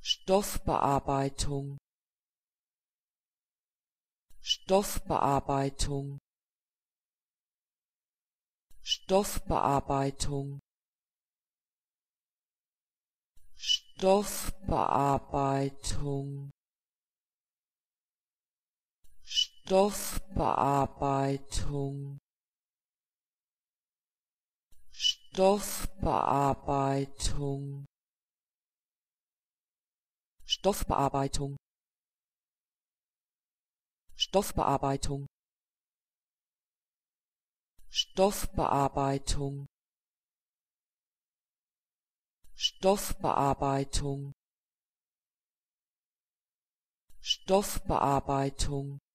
Stoffbearbeitung, Stoffbearbeitung, Stoffbearbeitung, Stoffbearbeitung, Stoffbearbeitung, Stoffbearbeitung, Stoffbearbeitung, Stoffbearbeitung, Stoffbearbeitung, Stoffbearbeitung, Stoffbearbeitung,